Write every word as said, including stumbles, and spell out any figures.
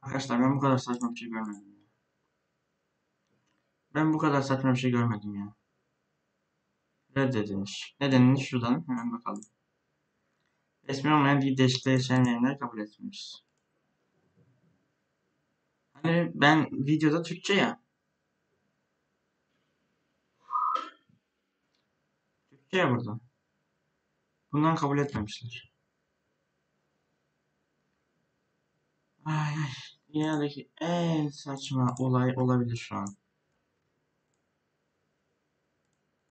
Arkadaşlar ben bu kadar saçma bir şey görmedim ya. Ben bu kadar saçma bir şey görmedim ya. Reddedilmiş. Nedenini şuradan hemen bakalım. Resmi olmayan dil değişikliği yaşayan yayınları kabul etmiş. Hani ben videoda Türkçe ya. Türkçe ya burada. Bundan kabul etmemişler. Ay ay. Dünyadaki en saçma olay olabilir şu an.